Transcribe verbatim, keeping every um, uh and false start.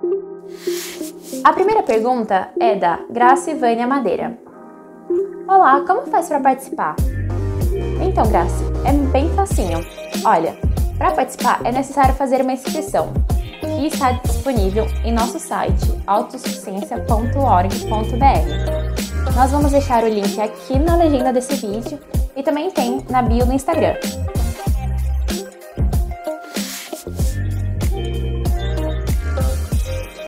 A primeira pergunta é da Graça Ivânia Madeira. Olá, como faz para participar? Então, Graça, é bem facinho. Olha, para participar é necessário fazer uma inscrição, que está disponível em nosso site autossuficiência ponto org ponto br. Nós vamos deixar o link aqui na legenda desse vídeo e também tem na bio no Instagram.